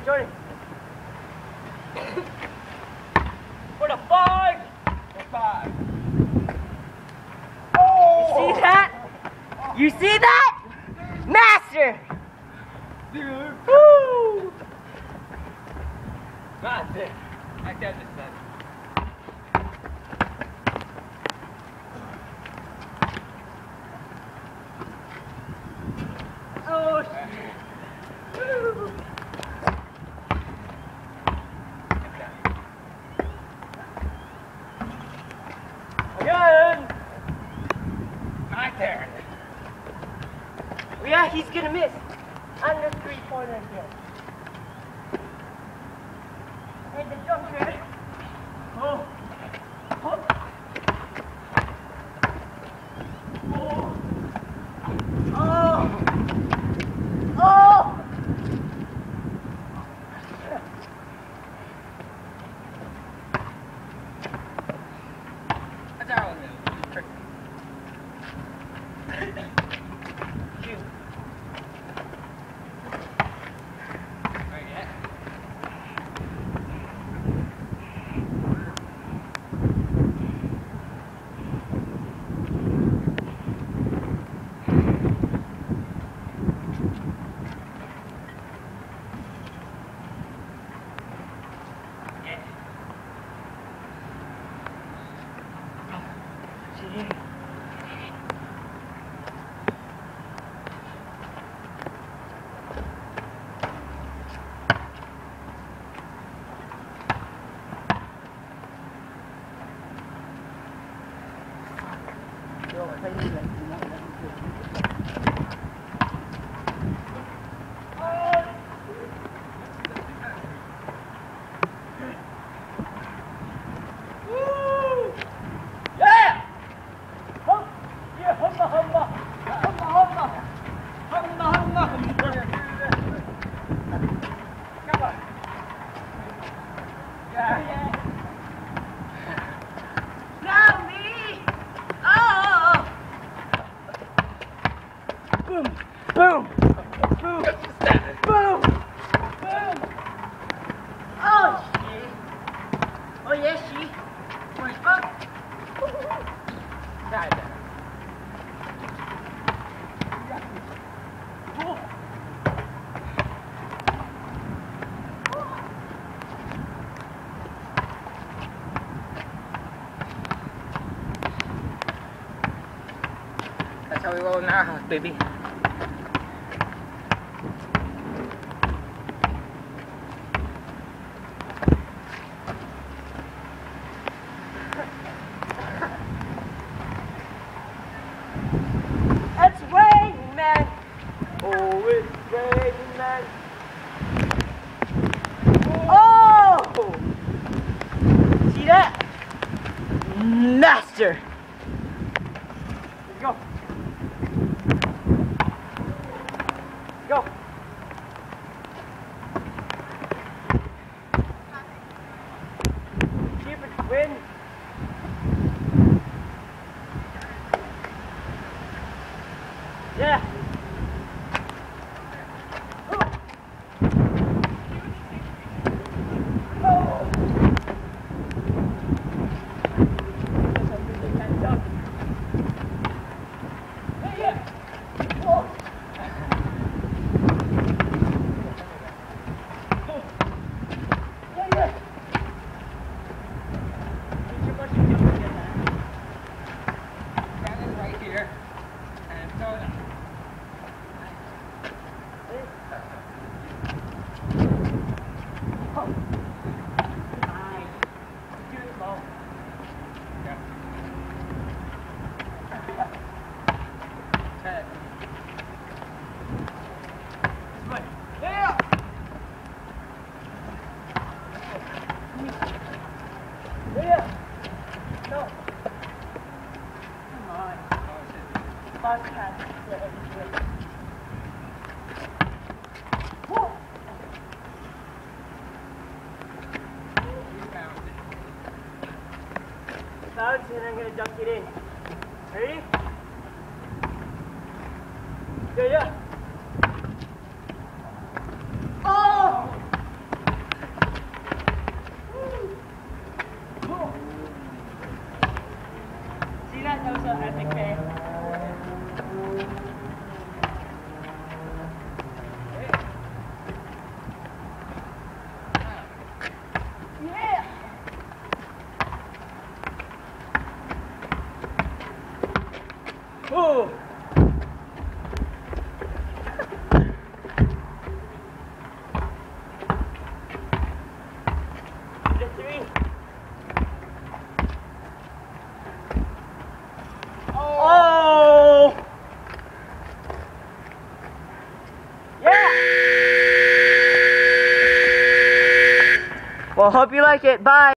Jordan. For the 5. For 5. Oh! You see that? You see that? Master! Dude. Woo! Master. I can't just say. Oh, shit. Woo! Again! My turn. Yeah, he's gonna miss. Under 3-pointer again. And the jump shot. Oh. Oh. Oh. Oh. Oh. That's how it is. Shoot. Right, yeah. Boom! Boom! Boom! Boom! Boom! Oh, shit! Oh, yes, she. Where's Buck? Got it. That's how we roll in our house, baby. It's raining, man! Oh, it's raining, man! Oh! See that? Master! Let's go. Go. Keep it win. Yeah. Right here. And throw it up. Bounce and I'm gonna dunk it in. Ready? Yeah, yeah. Oh! Ooh. The 3. Oh. Yeah. Well, hope you like it. Bye.